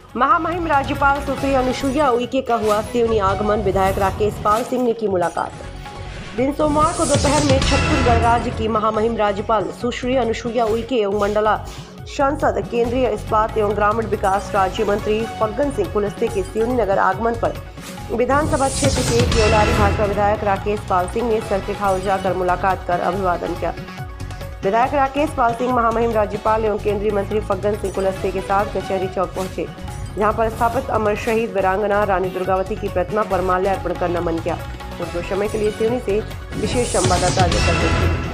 महामहिम राज्यपाल सुश्री अनुसुईया उइके का हुआ सिवनी आगमन। विधायक राकेश पाल सिंह ने की मुलाकात। दिन सोमवार को दोपहर में छत्तीसगढ़ राज्य की महामहिम राज्यपाल सुश्री अनुसुईया उइके एवं मंडला सांसद केंद्रीय इस्पात एवं ग्रामीण विकास राज्य मंत्री फग्गन सिंह कुलस्ते के सिवनी नगर आगमन पर विधानसभा क्षेत्र के केवलारी भाजपा विधायक राकेश पाल सिंह ने सर्किट हाउस जाकर मुलाकात कर अभिवादन किया। विधायक राकेश पाल सिंह महामहिम राज्यपाल एवं केंद्रीय मंत्री फग्गन सिंह कुलस्ते के साथ कचहरी चौक पहुंचे, जहां पर स्थापित अमर शहीद वीरांगना रानी दुर्गावती की प्रतिमा पर माल्यार्पण कर नमन किया। कुछ समय के लिए सिवनी से विशेष संवाददाता